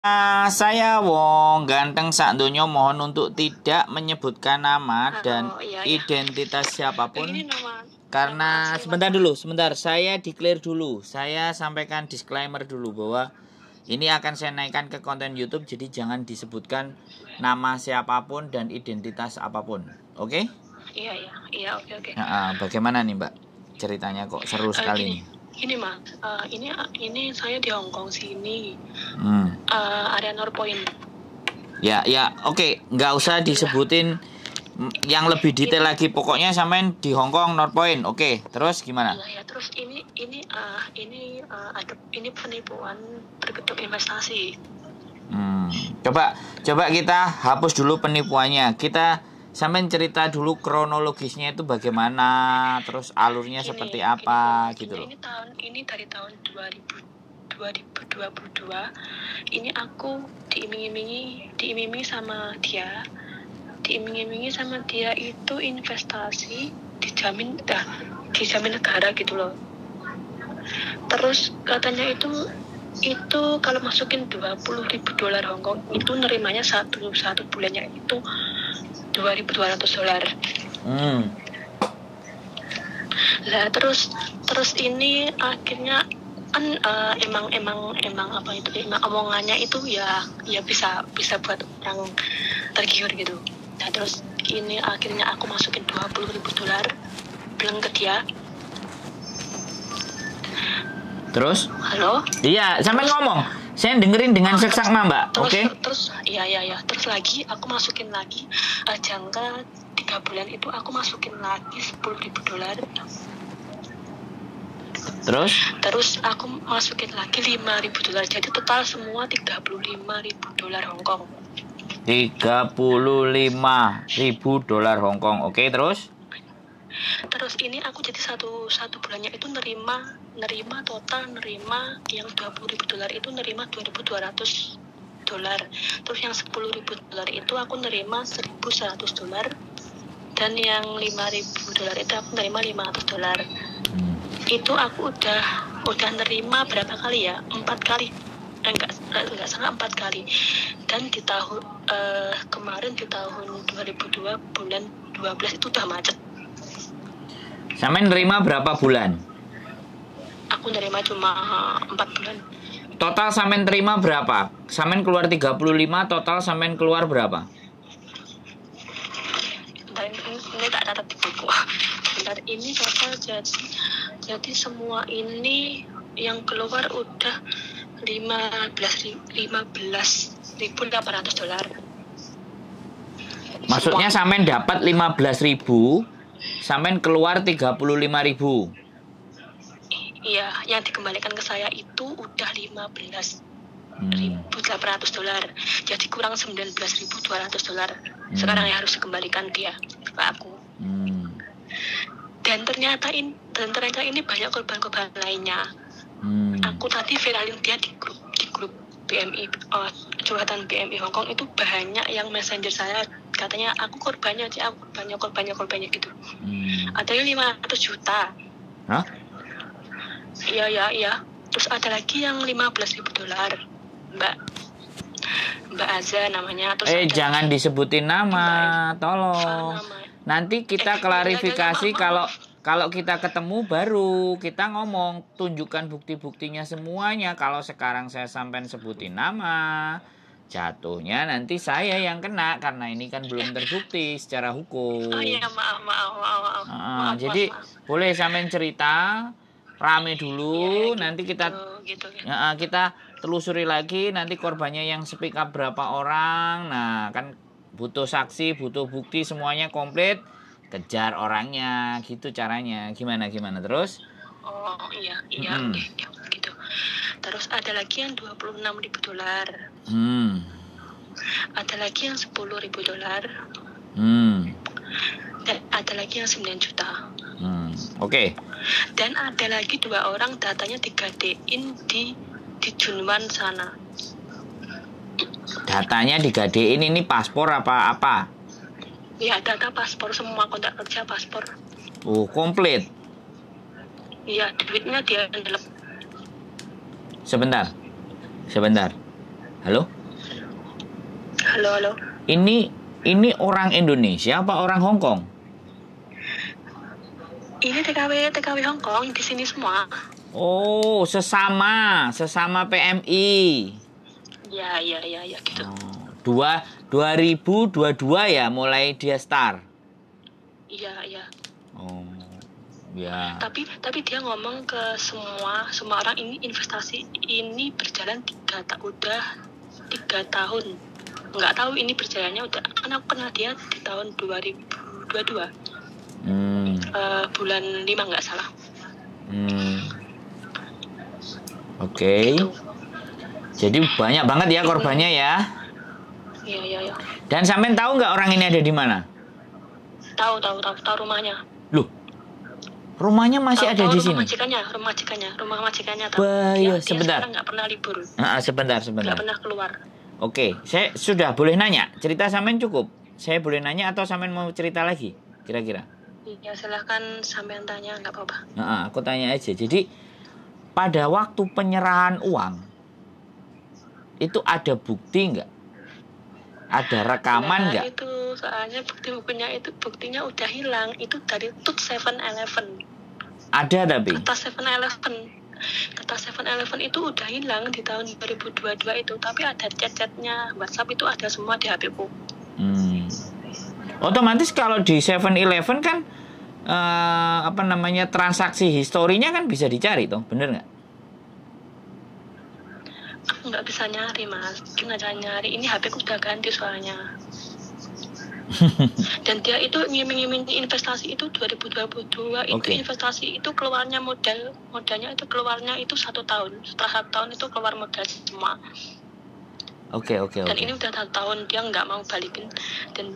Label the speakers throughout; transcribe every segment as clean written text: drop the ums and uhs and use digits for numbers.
Speaker 1: Saya Wong Ganteng sak donya, mohon untuk tidak menyebutkan nama dan
Speaker 2: iya.
Speaker 1: identitas siapapun.
Speaker 2: Ini nama
Speaker 1: Karena sebentar, saya declare dulu. Saya sampaikan disclaimer dulu bahwa ini akan saya naikkan ke konten YouTube, jadi jangan disebutkan nama siapapun dan identitas apapun. Oke?
Speaker 2: Iya, oke.
Speaker 1: Bagaimana nih, Mbak? Ceritanya kok seru sekali nih.
Speaker 2: Gini Mas, ini saya di Hong Kong sini, area Northpoint.
Speaker 1: Ya, oke. Nggak usah disebutin yang lebih detail lagi. Pokoknya sampean di Hong Kong Northpoint. Oke, terus gimana?
Speaker 2: Iya, terus ini penipuan berbentuk investasi.
Speaker 1: Coba kita hapus dulu penipuannya. Kita sampean cerita dulu kronologisnya itu bagaimana, terus alurnya seperti apa gitu loh.
Speaker 2: Ini dari tahun 2022. Ini aku diiming-imingi sama dia. Diiming-imingi sama dia itu investasi dijamin negara gitu loh. Terus katanya itu kalau masukin $20.000 Hong Kong itu nerimanya satu bulannya itu $2.200. Lah terus ini akhirnya kan emang apa itu, emang omongannya itu ya bisa buat orang tergiur gitu. Nah terus ini akhirnya aku masukin $20.000 bilang ke dia.
Speaker 1: Terus?
Speaker 2: Halo?
Speaker 1: Iya, sampai ngomong. Saya dengerin dengan seksama, Mbak. Oke?
Speaker 2: Terus iya. Terus lagi aku masukin lagi jangka 3 bulan itu aku masukin lagi $10.000. Terus aku masukin lagi $5.000. Jadi total semua $35.000 Hong Kong.
Speaker 1: $35.000 Hong Kong. Oke, terus?
Speaker 2: Terus ini aku jadi satu bulannya itu nerima yang $20.000 itu nerima $2.200. Terus yang $10.000 itu aku nerima $1.100, dan yang $5.000 itu aku nerima $500. Itu aku udah nerima berapa kali ya? 4 kali. Enggak salah, 4 kali. Dan di tahun kemarin di tahun 2002 bulan 12 itu udah macet.
Speaker 1: Sampai nerima berapa bulan?
Speaker 2: Aku nerima cuma 4 bulan.
Speaker 1: Total sampean terima berapa? Sampean keluar 35, total sampean keluar berapa?
Speaker 2: Dan ini tak catat di buku. Bentar, ini total jadi semua ini yang keluar udah $15.800.
Speaker 1: Maksudnya sampean dapat 15.000, sampean keluar 35.000.
Speaker 2: Iya, yang dikembalikan ke saya itu udah $15.800. Jadi kurang $19.200. Sekarang yang harus dikembalikan dia ke aku. Dan ternyata ini banyak korban-korban lainnya. Aku tadi viralin dia di grup BMI, curhatan BMI Hong Kong itu banyak yang messenger saya, katanya aku korbannya gitu. Ada yang 500 juta.
Speaker 1: Hah?
Speaker 2: Iya. Terus ada lagi yang $15.000, Mbak Aza namanya. Terus
Speaker 1: jangan disebutin nama, tolong. Nanti kita klarifikasi kalau kita ketemu baru kita ngomong, tunjukkan bukti-buktinya semuanya. Kalau sekarang saya sampai sebutin nama, jatuhnya nanti saya yang kena karena ini kan belum terbukti secara hukum.
Speaker 2: Oh iya, maaf.
Speaker 1: Jadi boleh sampean cerita rame dulu, nanti kita kita telusuri lagi nanti korbannya yang speak up berapa orang. Nah, kan butuh saksi, butuh bukti, semuanya komplit, kejar orangnya, gitu caranya. Gimana terus?
Speaker 2: Oh iya, gitu. Terus ada lagi yang $26.000. Ada lagi yang $10.000. Dan ada lagi yang 9 juta.
Speaker 1: Oke.
Speaker 2: Dan ada lagi 2 orang datanya digadein di Junwan sana.
Speaker 1: Datanya digadein ini paspor apa?
Speaker 2: Ya, data paspor, semua kontrak kerja paspor.
Speaker 1: Oh, komplit.
Speaker 2: Iya, duitnya dia ngelep.
Speaker 1: Sebentar. Halo?
Speaker 2: Halo.
Speaker 1: Ini orang Indonesia apa orang Hong Kong?
Speaker 2: Ini TKW Hong Kong di sini semua.
Speaker 1: Oh, sesama PMI.
Speaker 2: Ya gitu.
Speaker 1: Oh, 2022 ya mulai dia start.
Speaker 2: Iya.
Speaker 1: Oh, ya.
Speaker 2: Tapi dia ngomong ke semua orang, ini investasi ini berjalan 3 tahun. Nggak tahu ini berjalannya udah, kan aku kenal dia di tahun 2022. Bulan 5 nggak salah.
Speaker 1: Oke.
Speaker 2: Gitu.
Speaker 1: Jadi banyak banget ya korbannya ya.
Speaker 2: Iya.
Speaker 1: Dan sampean tahu nggak orang ini ada di mana?
Speaker 2: Tahu rumahnya.
Speaker 1: Loh, rumahnya masih ada di sini.
Speaker 2: Rumah majikannya tahu.
Speaker 1: Bahaya,
Speaker 2: Dia
Speaker 1: sebentar.
Speaker 2: sekarang nggak pernah libur.
Speaker 1: Sebentar.
Speaker 2: Nggak pernah keluar.
Speaker 1: Oke, saya sudah boleh nanya. Cerita sampean cukup. Saya boleh nanya atau sampean mau cerita lagi? Kira-kira.
Speaker 2: Ya silahkan sampean tanya, nggak apa-apa.
Speaker 1: Aku tanya aja. Jadi pada waktu penyerahan uang itu ada bukti nggak? Ada rekaman nggak?
Speaker 2: Itu soalnya buktinya udah hilang. Itu dari tut 7-Eleven.
Speaker 1: Ada tapi.
Speaker 2: Kata 7-Eleven itu udah hilang di tahun 2022 itu, tapi ada chat-chatnya WhatsApp itu ada semua di HP-ku.
Speaker 1: Otomatis kalau di 7-Eleven kan transaksi historinya kan bisa dicari toh, bener nggak?
Speaker 2: Aku nggak bisa nyari mas, gimana cara nyari? Ini HP-ku udah ganti soalnya. Dan dia itu ngiming-ngiming investasi itu 2022 itu investasi itu keluarnya modalnya itu keluarnya itu 1 tahun. Setelah 1 tahun itu keluar modal semua.
Speaker 1: Oke.
Speaker 2: Dan ini udah 1 tahun dia nggak mau balikin. Dan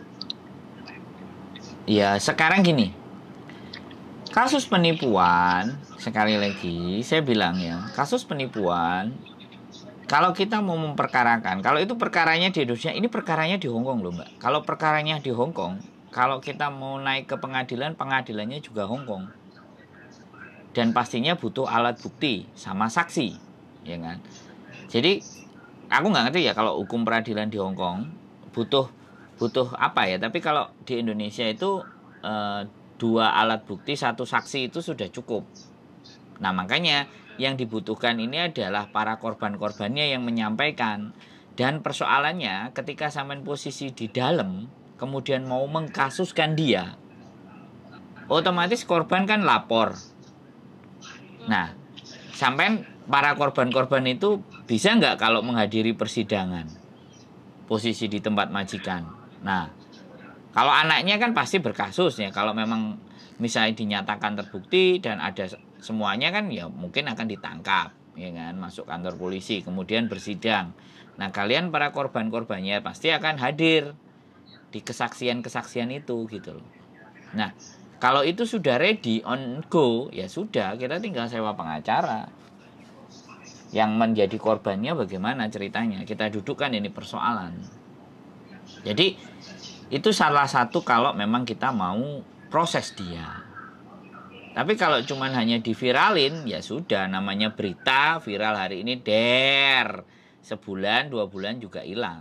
Speaker 1: ya sekarang gini, kasus penipuan sekali lagi saya bilang ya, kasus penipuan. Kalau kita mau memperkarakan, kalau itu perkaranya di Indonesia, ini perkaranya di Hong Kong loh Mbak. Kalau perkaranya di Hong Kong, kalau kita mau naik ke pengadilan, pengadilannya juga Hong Kong. Dan pastinya butuh alat bukti sama saksi, ya kan. Jadi aku nggak ngerti ya kalau hukum peradilan di Hong Kong butuh apa ya. Tapi kalau di Indonesia itu 2 alat bukti, 1 saksi itu sudah cukup. Nah makanya yang dibutuhkan ini adalah para korban-korbannya yang menyampaikan. Dan persoalannya ketika sampean posisi di dalam kemudian mau mengkasuskan dia, otomatis korban kan lapor. Nah sampean para korban-korban itu bisa nggak kalau menghadiri persidangan, posisi di tempat majikan. Nah kalau anaknya kan pasti berkasus ya. Kalau memang misalnya dinyatakan terbukti dan ada semuanya kan ya mungkin akan ditangkap, ya kan, masuk kantor polisi, kemudian bersidang. Nah kalian para korban-korbannya pasti akan hadir di kesaksian-kesaksian itu gitu loh. Nah kalau itu sudah ready on go, ya sudah, kita tinggal sewa pengacara. Yang menjadi korbannya bagaimana ceritanya, kita dudukkan ini persoalan. Jadi itu salah satu kalau memang kita mau proses dia. Tapi kalau cuman hanya diviralin, ya sudah, namanya berita viral hari ini sebulan 2 bulan juga hilang.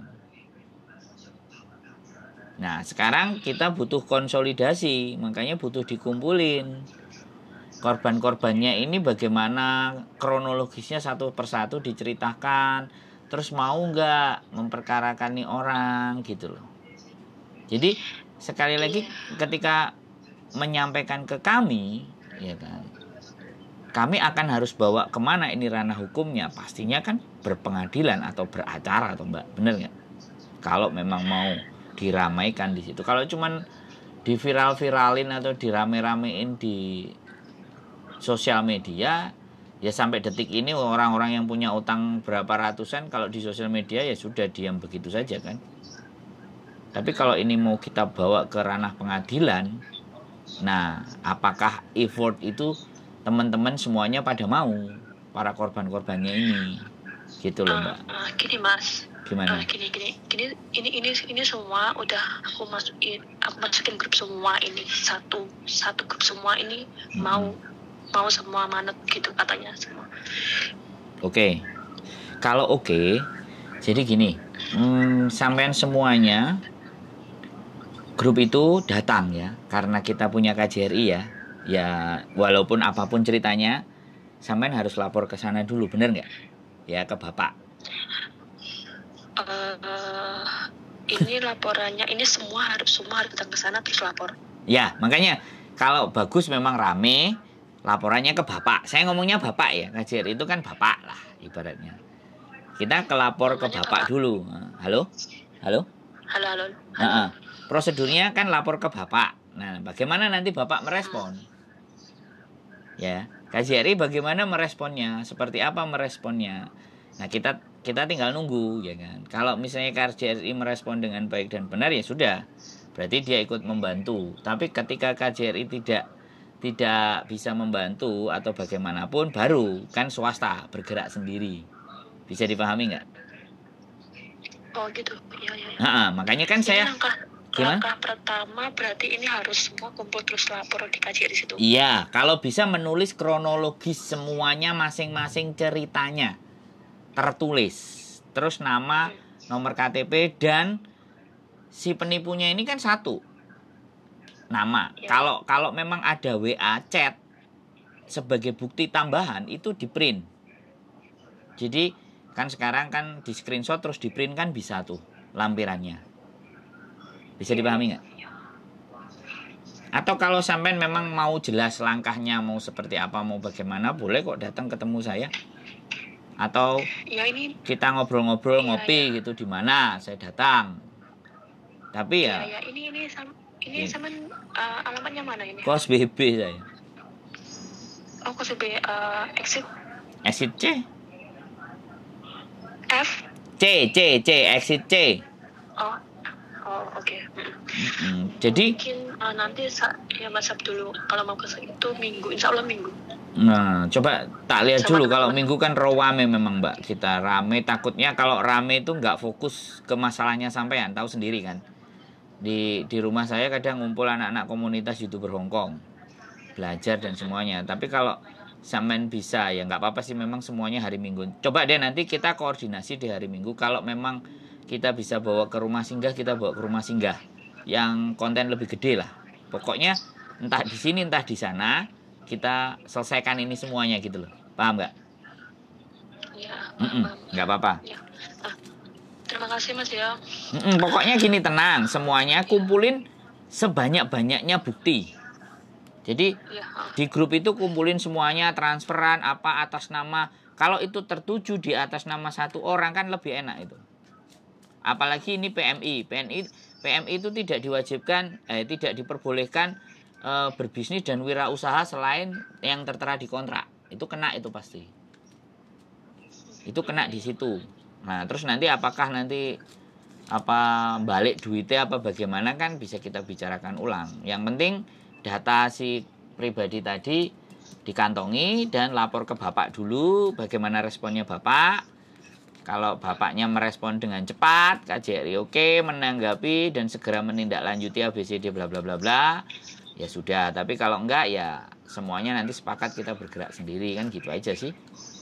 Speaker 1: Nah sekarang kita butuh konsolidasi, makanya butuh dikumpulin korban-korbannya ini, bagaimana kronologisnya satu persatu diceritakan, terus mau nggak memperkarakan nih orang gitu loh. Jadi sekali lagi ketika menyampaikan ke kami, ya kan, kami akan harus bawa kemana ini ranah hukumnya, pastinya kan berpengadilan atau beracara atau Mbak, bener nggak? Kalau memang mau diramaikan di situ. Kalau cuman diviral-viralin atau dirame-ramein di sosial media, ya sampai detik ini orang-orang yang punya utang berapa ratusan kalau di sosial media ya sudah diam begitu saja kan. Tapi kalau ini mau kita bawa ke ranah pengadilan, nah apakah effort itu teman-teman semuanya pada mau, para korban-korbannya ini, gitu loh Mbak.
Speaker 2: Gini Mas,
Speaker 1: gimana?
Speaker 2: Ini semua udah aku masukin grup semua ini, satu grup semua ini mau semua manut gitu katanya semua.
Speaker 1: Oke. Kalau oke, Jadi gini, sampean semuanya grup itu datang ya, karena kita punya KJRI ya. Ya walaupun apapun ceritanya, sampean harus lapor ke sana dulu, bener nggak? Ya ke Bapak.
Speaker 2: Ini laporannya, ini semua harus datang ke sana terus lapor.
Speaker 1: Ya, makanya kalau bagus memang rame, laporannya ke Bapak. Saya ngomongnya Bapak ya, KJRI itu kan Bapak lah ibaratnya. Kita kelapor ke Bapak dulu. Halo? Halo?
Speaker 2: Halo.
Speaker 1: Prosedurnya kan lapor ke Bapak. Nah, bagaimana nanti Bapak merespon? Ya, KJRI bagaimana meresponnya? Seperti apa meresponnya? Nah, kita tinggal nunggu ya kan. Kalau misalnya KJRI merespon dengan baik dan benar ya sudah. Berarti dia ikut membantu. Tapi ketika KJRI tidak bisa membantu atau bagaimanapun, baru kan swasta bergerak sendiri. Bisa dipahami nggak?
Speaker 2: Oh gitu, iya.
Speaker 1: Makanya kan saya
Speaker 2: langkah pertama berarti ini harus semua kumpul terus lapor di KJRI situ.
Speaker 1: Iya, kalau bisa menulis kronologis semuanya masing-masing ceritanya tertulis, terus nama, nomor KTP dan si penipunya ini kan satu nama. Ya. Kalau memang ada WA chat sebagai bukti tambahan itu di print. Jadi kan sekarang kan di screenshot terus di print kan bisa tuh lampirannya. Bisa dipahami nggak? Atau kalau sampean memang mau jelas langkahnya mau seperti apa, mau bagaimana, boleh kok datang ketemu saya. Atau
Speaker 2: ya, ini
Speaker 1: kita ngobrol-ngobrol ngopi gitu di mana saya datang. Tapi ya.
Speaker 2: Ini sama alamatnya mana ini?
Speaker 1: Kos BB saya.
Speaker 2: Oh, kos BB
Speaker 1: exit C.
Speaker 2: F
Speaker 1: C exit C.
Speaker 2: Oh, oke.
Speaker 1: Jadi
Speaker 2: mungkin nanti ya Mas Abdul kalau mau ke itu Minggu, insya Allah Minggu.
Speaker 1: Nah, coba tak lihat dulu. Kalau Minggu kan rame memang Mbak. Kita rame, takutnya kalau rame itu nggak fokus ke masalahnya sampean. Tahu sendiri kan. Di rumah saya kadang ngumpul anak-anak komunitas YouTuber Hongkong. Belajar dan semuanya. Tapi kalau sampean bisa ya nggak apa-apa sih, memang semuanya hari Minggu. Coba deh nanti kita koordinasi di hari Minggu. Kalau memang kita bisa bawa ke rumah singgah, kita bawa ke rumah singgah yang konten lebih gede lah. Pokoknya entah di sini entah di sana, kita selesaikan ini semuanya gitu loh. Paham nggak?
Speaker 2: Ya,
Speaker 1: nggak apa-apa.
Speaker 2: Ya. Terima kasih Mas ya.
Speaker 1: Pokoknya gini, tenang, semuanya kumpulin sebanyak-banyaknya bukti. Jadi di grup itu kumpulin semuanya, transferan apa atas nama. Kalau itu tertuju di atas nama satu orang kan lebih enak itu. Apalagi ini PMI itu tidak diwajibkan, tidak diperbolehkan berbisnis dan wirausaha selain yang tertera di kontrak. Itu kena itu pasti. Itu kena di situ. Nah, terus nanti apakah nanti balik duitnya apa bagaimana kan bisa kita bicarakan ulang. Yang penting data si pribadi tadi dikantongi dan lapor ke Bapak dulu bagaimana responnya Bapak. Kalau Bapaknya merespon dengan cepat, KJRI oke, menanggapi dan segera menindaklanjuti ABCD bla bla bla bla, ya sudah. Tapi kalau enggak ya semuanya nanti sepakat kita bergerak sendiri kan gitu aja sih.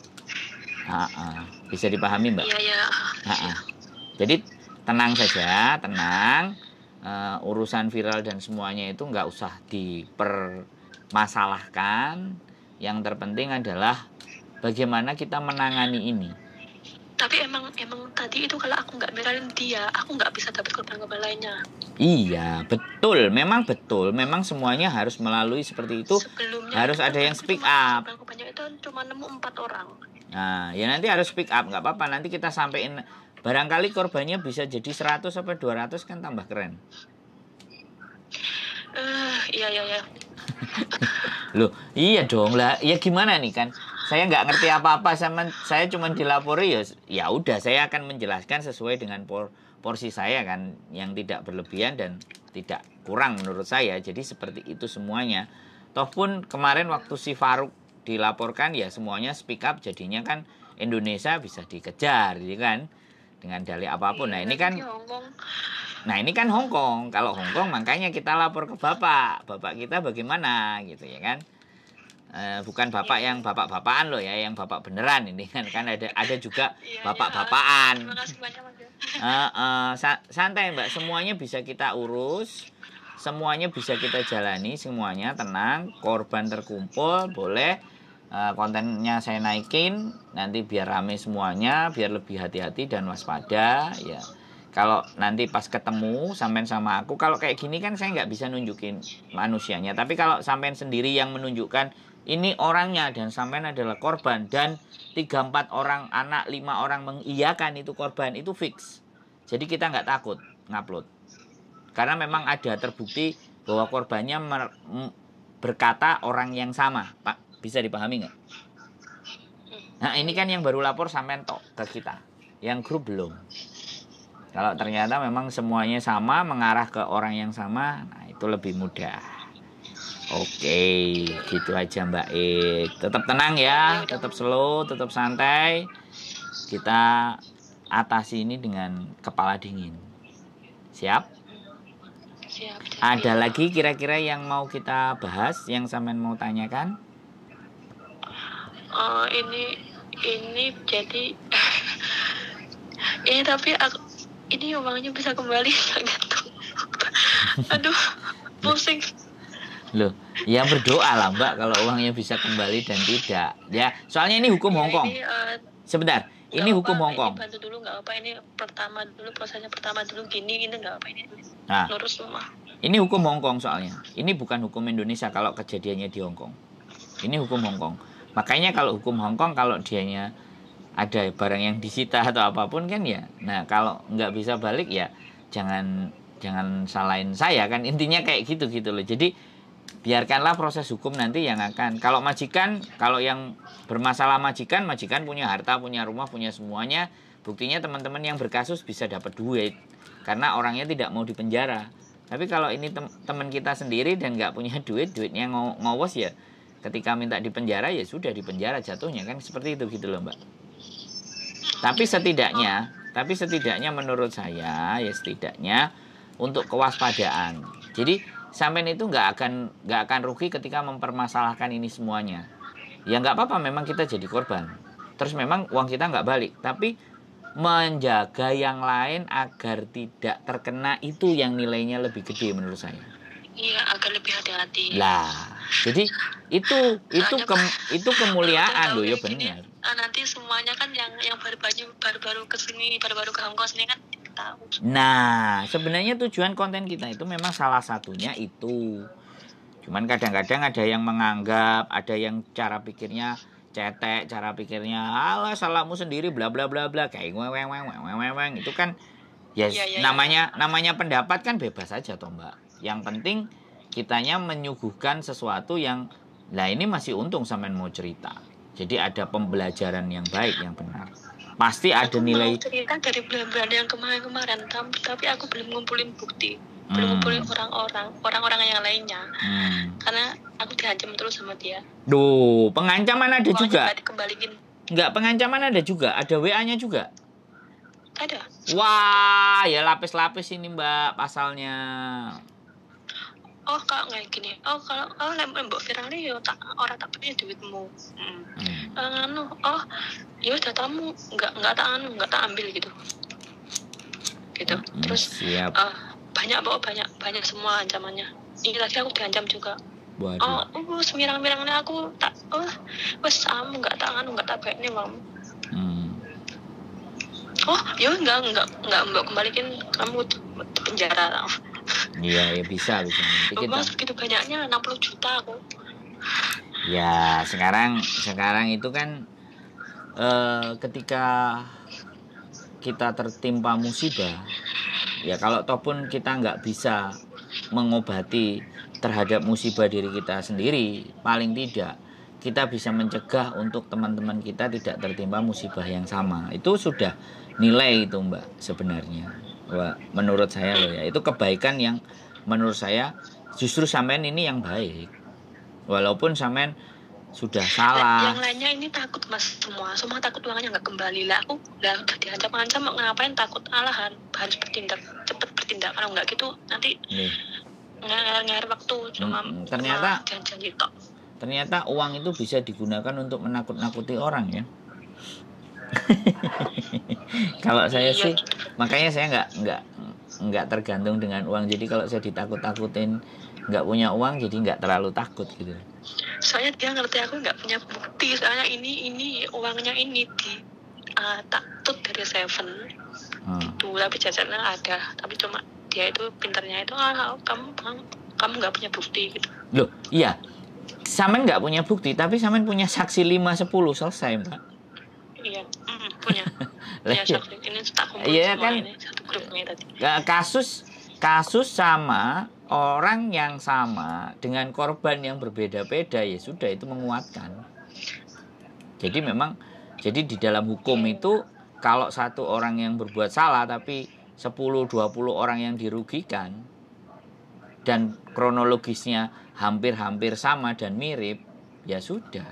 Speaker 1: Bisa dipahami Mbak?
Speaker 2: Iya.
Speaker 1: Jadi tenang saja, tenang. Urusan viral dan semuanya itu nggak usah dipermasalahkan. Yang terpenting adalah bagaimana kita menangani ini.
Speaker 2: Tapi emang tadi itu kalau aku nggak viralin dia, aku nggak bisa dapat korban-korban lainnya.
Speaker 1: Iya, betul. Memang betul. Memang semuanya harus melalui seperti itu. Sebelumnya harus ada yang speak up.
Speaker 2: Korbannya itu cuma nemu 4 orang.
Speaker 1: Nah, ya nanti harus speak up, nggak apa-apa. Nanti kita sampein, barangkali korbannya bisa jadi 100 sampai 200 kan tambah keren.
Speaker 2: Iya.
Speaker 1: Loh, iya dong lah. Ya gimana nih kan? Saya nggak ngerti apa-apa, saya cuma dilapori ya udah, saya akan menjelaskan sesuai dengan porsi saya kan, yang tidak berlebihan dan tidak kurang menurut saya. Jadi seperti itu semuanya. Toh pun kemarin waktu si Faruk dilaporkan ya semuanya speak up, jadinya kan Indonesia bisa dikejar gitu kan dengan dalih apapun. Nah ini kan Hongkong. Kalau Hongkong makanya kita lapor ke bapak kita bagaimana gitu ya kan. Bukan bapak yang bapak-bapakan loh ya, yang bapak beneran ini kan ada juga bapak-bapakan.
Speaker 2: Terima kasih banyak Mas.
Speaker 1: Santai Mbak, semuanya bisa kita urus, semuanya bisa kita jalani, semuanya tenang. Korban terkumpul, boleh kontennya saya naikin, nanti biar rame semuanya, biar lebih hati-hati dan waspada ya. Kalau nanti pas ketemu sampean sama aku, kalau kayak gini kan saya nggak bisa nunjukin manusianya. Tapi kalau sampean sendiri yang menunjukkan ini orangnya dan sampean adalah korban dan 3-4 orang anak 5 orang mengiyakan itu korban, itu fix. Jadi kita nggak takut ngupload. Karena memang ada terbukti bahwa korbannya berkata orang yang sama, Pak. Bisa dipahami nggak? Nah ini kan yang baru lapor sampean tok ke kita, yang grup belum. Kalau ternyata memang semuanya sama, mengarah ke orang yang sama, nah itu lebih mudah. Oke, gitu aja Mbak Ik. Tetap tenang ya, tetap slow, tetap santai. Kita atasi ini dengan kepala dingin. Siap?
Speaker 2: Siap.
Speaker 1: Ada lagi kira-kira yang mau kita bahas, yang sampean mau tanyakan?
Speaker 2: Ini jadi ini tapi ini uangnya bisa kembali gitu. Aduh, pusing.
Speaker 1: Loh, ya berdoa lah Mbak kalau uangnya bisa kembali dan tidak. Ya, soalnya ini hukum Hongkong. Sebentar, ini hukum Hongkong.
Speaker 2: Ini bantu dulu nggak apa, ini prosesnya pertama dulu ini nggak apa ini.
Speaker 1: Nah,
Speaker 2: lurus semua.
Speaker 1: Ini hukum Hongkong soalnya. Ini bukan hukum Indonesia kalau kejadiannya di Hongkong. Ini hukum Hongkong. Makanya kalau hukum Hongkong kalau dianya ada barang yang disita atau apapun kan ya. Nah, kalau nggak bisa balik ya jangan salahin saya kan, intinya kayak gitu loh. Jadi biarkanlah proses hukum nanti yang akan. Kalau majikan, kalau yang bermasalah majikan punya harta, punya rumah, punya semuanya. Buktinya teman-teman yang berkasus bisa dapat duit karena orangnya tidak mau dipenjara. Tapi kalau ini teman kita sendiri dan nggak punya duitnya ngowos ya, ketika minta dipenjara ya sudah dipenjara jatuhnya kan, seperti itu gitu loh Mbak. Tapi setidaknya menurut saya ya setidaknya untuk kewaspadaan. Jadi sampean itu nggak akan rugi ketika mempermasalahkan ini semuanya. Ya nggak apa-apa, memang kita jadi korban. Terus memang uang kita nggak balik, tapi menjaga yang lain agar tidak terkena itu yang nilainya lebih gede menurut saya.
Speaker 2: Iya, agar lebih hati-hati.
Speaker 1: Lah, jadi itu kemuliaan loh ya benar.
Speaker 2: Nanti semuanya kan yang baru-baru ke sini, baru-baru ke Hongkong sini kan tahu.
Speaker 1: Nah, sebenarnya tujuan konten kita itu memang salah satunya itu. Cuman kadang-kadang ada yang menganggap, ada yang cara pikirnya cetek, cara pikirnya alah salahmu sendiri bla bla bla bla kayak weng itu kan ya, namanya pendapat kan bebas aja toh Mbak. Yang penting kitanya menyuguhkan sesuatu yang lah ini masih untung sampean mau cerita. Jadi ada pembelajaran yang baik, yang benar. Pasti ada nilai.
Speaker 2: Aku mau cerita dari bulan-bulan yang kemarin, tapi aku belum ngumpulin bukti. Belum ngumpulin orang-orang yang lainnya. Karena aku diancam terus sama dia.
Speaker 1: Duh, pengancaman ada juga.
Speaker 2: Dikembaliin.
Speaker 1: Enggak, pengancaman ada juga. Ada WA-nya juga.
Speaker 2: Ada.
Speaker 1: Wah, ya lapis-lapis ini Mbak pasalnya.
Speaker 2: Oh, kalau nggak gini. Oh, kalau mbok viral ya orang tak punya duitmu. Ya datamu nggak tak ambil gitu. Terus
Speaker 1: siap.
Speaker 2: Banyak semua ancamannya. Ini lagi aku diancam juga.
Speaker 1: Waduh.
Speaker 2: Semirang-mirangnya aku tak wes kamu nggak tak baik nih Mam. Oh, ya enggak mbok kembaliin kamu penjara.
Speaker 1: Iya, ya bisa nanti kita.
Speaker 2: Mas begitu banyaknya 60 juta aku.
Speaker 1: Ya, sekarang itu kan ketika kita tertimpa musibah, ya kalau toh pun kita nggak bisa mengobati terhadap musibah diri kita sendiri, paling tidak kita bisa mencegah untuk teman-teman kita tidak tertimpa musibah yang sama. Itu sudah nilai itu Mbak sebenarnya. Wah, menurut saya loh ya, itu kebaikan yang menurut saya justru sampean ini yang baik. Walaupun sampean sudah salah.
Speaker 2: Yang lainnya ini takut Mas, semua takut uangnya nggak kembali lah. Aku udah diancam ngapain takut, alahan harus cepet bertindak, kalau nggak gitu nanti ngair waktu cuma
Speaker 1: ternyata
Speaker 2: janji tok.
Speaker 1: ternyata uang itu bisa digunakan untuk menakut-nakuti orang ya. Kalau saya sih, makanya saya nggak tergantung dengan uang. Jadi kalau saya ditakut-takutin nggak punya uang, jadi nggak terlalu takut gitu.
Speaker 2: Soalnya dia ngerti aku nggak punya bukti. Soalnya ini uangnya ini di taktut dari Seven. Itu tapi jajannya ada. Tapi cuma dia itu pinternya itu kamu nggak punya bukti gitu.
Speaker 1: Loh, iya. Samen nggak punya bukti, tapi Samen punya saksi 5-10 selesai, Mbak.
Speaker 2: Iya, punya. Punya saksi. Ini tak kumpul semua kan, ini satu grupnya tadi.
Speaker 1: Kasus sama orang yang sama dengan korban yang berbeda-beda, ya sudah, itu menguatkan. Jadi memang, jadi di dalam hukum itu kalau satu orang yang berbuat salah tapi 10-20 orang yang dirugikan dan kronologisnya hampir-hampir sama dan mirip, ya sudah.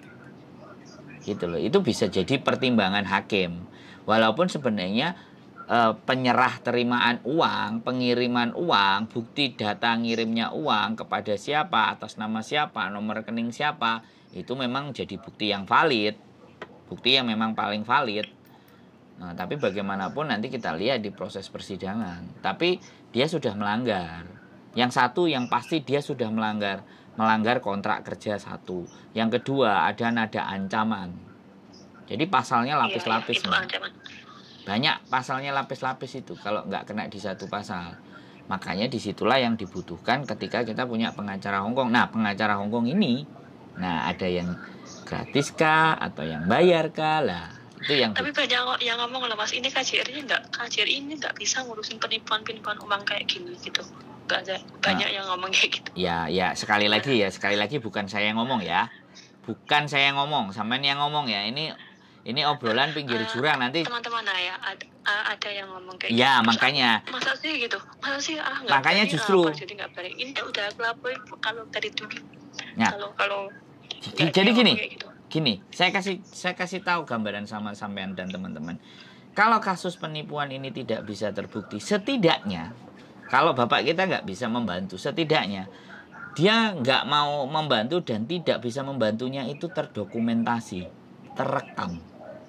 Speaker 1: Gitu loh. Itu bisa jadi pertimbangan hakim. Walaupun sebenarnya penyerah terimaan uang, pengiriman uang, bukti data ngirimnya uang kepada siapa, atas nama siapa, nomor rekening siapa, itu memang jadi bukti yang valid. Bukti yang memang paling valid. Nah, tapi bagaimanapun nanti kita lihat di proses persidangan. Tapi dia sudah melanggar. Yang satu yang pasti dia sudah melanggar kontrak kerja satu. Yang kedua ada nada ancaman. Jadi pasalnya lapis-lapis. Banyak pasalnya lapis-lapis itu kalau nggak kena di satu pasal. Makanya disitulah yang dibutuhkan ketika kita punya pengacara Hongkong. Nah, pengacara Hongkong ini, nah ada yang gratis kah atau yang bayar kah lah. Itu yang.
Speaker 2: Tapi banyak yang ngomong lah Mas, ini KJRI ini nggak bisa ngurusin penipuan uang kayak gini gitu. Nggak ada, banyak yang ngomong kayak gitu.
Speaker 1: Ya sekali lagi bukan saya yang ngomong ya. Bukan saya yang ngomong, sampean yang ngomong ya. Ini obrolan pinggir jurang nanti.
Speaker 2: Teman-teman ya ada yang ngomong kayak
Speaker 1: ya,
Speaker 2: gitu.
Speaker 1: makanya.
Speaker 2: Masa sih gitu? Masa sih
Speaker 1: makanya justru.
Speaker 2: Jadi nggak balik. Ini udah aku laporin kalau dari dulu.
Speaker 1: Nah,
Speaker 2: kalau
Speaker 1: jadi gini, saya kasih tahu gambaran sama sampean dan teman-teman. Kalau kasus penipuan ini tidak bisa terbukti, setidaknya kalau bapak kita nggak bisa membantu, setidaknya dia nggak mau membantu dan tidak bisa membantunya itu terdokumentasi, terekam.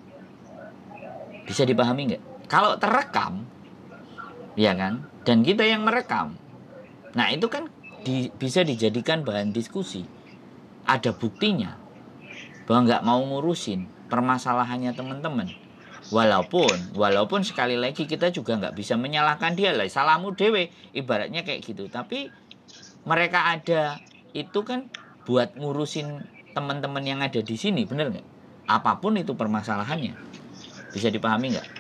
Speaker 1: Bisa dipahami nggak? Kalau terekam, ya kan, dan kita yang merekam, nah itu kan bisa dijadikan bahan diskusi. Ada buktinya bahwa nggak mau ngurusin permasalahannya teman-teman. Walaupun sekali lagi kita juga nggak bisa menyalahkan dia lah, salahmu dewe, ibaratnya kayak gitu. Tapi mereka ada itu kan buat ngurusin teman-teman yang ada di sini, bener nggak? Apapun itu permasalahannya, bisa dipahami nggak?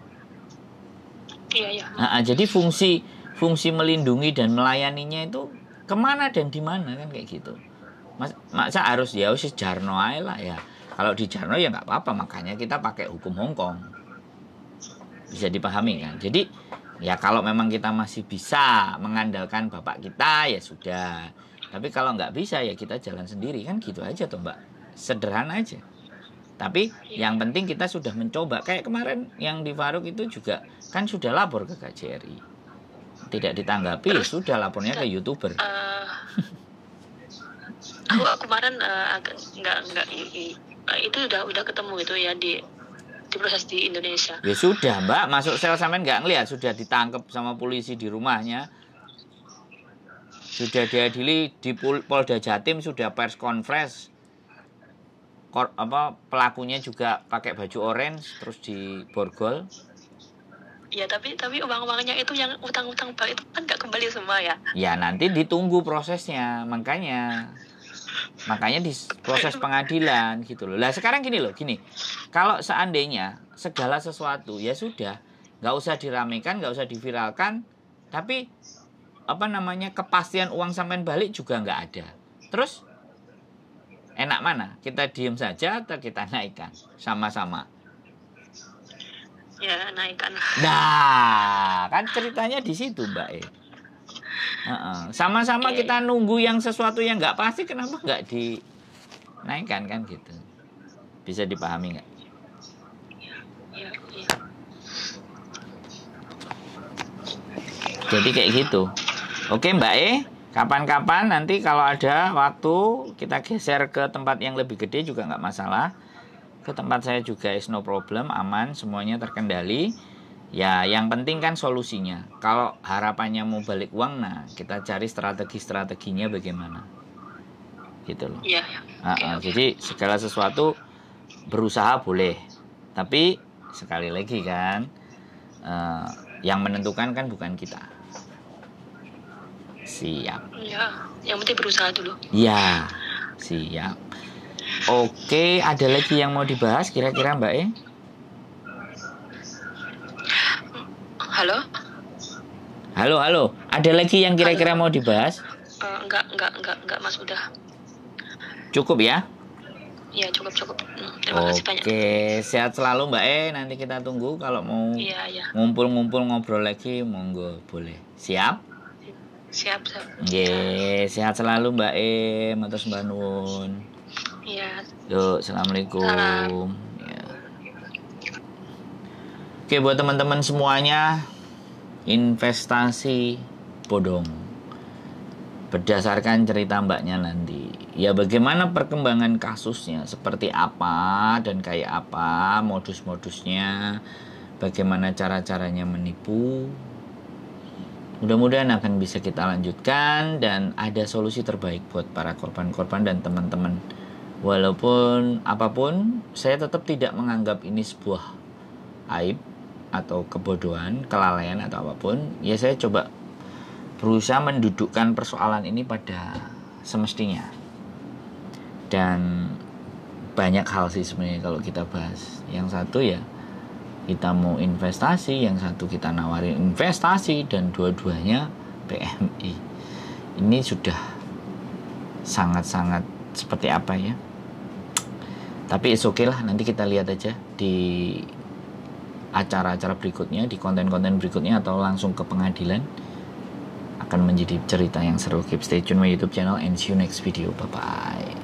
Speaker 2: Iya.
Speaker 1: Nah, jadi fungsi melindungi dan melayaninya itu kemana dan di mana kan kayak gitu. Masa harus ya sejarno aja lah ya. Kalau di Jarno ya nggak apa-apa, makanya kita pakai hukum Hongkong. Bisa dipahami kan? Jadi ya kalau memang kita masih bisa mengandalkan bapak kita ya sudah. Tapi kalau nggak bisa ya kita jalan sendiri kan gitu aja toh Mbak. Sederhana aja. Tapi yang penting kita sudah mencoba. Kayak kemarin yang di Faruk itu juga kan sudah lapor ke KJRI. Tidak ditanggapi ya sudah lapornya ke YouTuber.
Speaker 2: Aku kemarin nggak itu udah ketemu gitu ya di proses di Indonesia.
Speaker 1: Ya sudah Mbak, masuk sel sampean nggak ngelihat sudah ditangkap sama polisi di rumahnya. Sudah diadili di Polda Jatim, sudah pers conference. Pelakunya juga pakai baju orange terus diborgol.
Speaker 2: Ya tapi uang-uangnya itu yang utang-utang bank itu kan nggak kembali semua ya.
Speaker 1: Ya nanti ditunggu prosesnya, makanya di proses pengadilan gitu loh. Lah sekarang gini. Kalau seandainya segala sesuatu ya sudah, nggak usah diramekan, nggak usah diviralkan, tapi kepastian uang sampean balik juga nggak ada. Terus enak mana? Kita diem saja atau kita naikkan sama-sama?
Speaker 2: Ya naikkan.
Speaker 1: Nah, kan ceritanya di situ Mbak. Sama-sama kita nunggu yang sesuatu yang nggak pasti, kenapa nggak dinaikkan kan gitu? Bisa dipahami nggak?
Speaker 2: Iya.
Speaker 1: Jadi kayak gitu. Oke Mbak Kapan-kapan nanti kalau ada waktu kita geser ke tempat yang lebih gede juga nggak masalah. Ke tempat saya juga is no problem, aman, semuanya terkendali. Ya yang penting kan solusinya. Kalau harapannya mau balik uang, nah kita cari strategi-strateginya bagaimana. Gitu loh.
Speaker 2: Iya.
Speaker 1: Jadi segala sesuatu berusaha boleh. Tapi sekali lagi kan, yang menentukan kan bukan kita. Siap.
Speaker 2: Ya, yang penting berusaha dulu.
Speaker 1: Ya, siap. Oke, ada lagi yang mau dibahas kira-kira Mbak E?
Speaker 2: Halo?
Speaker 1: Halo. Ada lagi yang kira-kira mau dibahas?
Speaker 2: Enggak, Mas, udah.
Speaker 1: Cukup ya?
Speaker 2: Iya, cukup. Terima kasih banyak.
Speaker 1: Oke, sehat selalu Mbak E. Nanti kita tunggu kalau mau
Speaker 2: Iya.
Speaker 1: ngumpul-ngumpul ngobrol lagi, monggo boleh. Siap?
Speaker 2: Siap.
Speaker 1: Sehat selalu Mbak E. Matur sembah nuwun.
Speaker 2: Iya.
Speaker 1: Yuk, assalamualaikum.
Speaker 2: Salam.
Speaker 1: Ya. Oke, buat teman-teman semuanya, investasi bodong. Berdasarkan cerita mbaknya nanti. Ya bagaimana perkembangan kasusnya, seperti apa dan kayak apa modus-modusnya, bagaimana cara-caranya menipu. Mudah-mudahan akan bisa kita lanjutkan dan ada solusi terbaik buat para korban-korban dan teman-teman. Walaupun apapun, saya tetap tidak menganggap ini sebuah aib atau kebodohan, kelalaian atau apapun. Ya saya coba berusaha mendudukkan persoalan ini pada semestinya. Dan banyak hal sih sebenarnya kalau kita bahas. Yang satu ya kita mau investasi, yang satu kita nawarin investasi, dan dua-duanya PMI. Ini sudah sangat-sangat seperti apa ya. Tapi it's okay lah, nanti kita lihat aja di acara-acara berikutnya, di konten-konten berikutnya, atau langsung ke pengadilan. Akan menjadi cerita yang seru. Keep stay tune my YouTube channel and see you next video. Bye bye.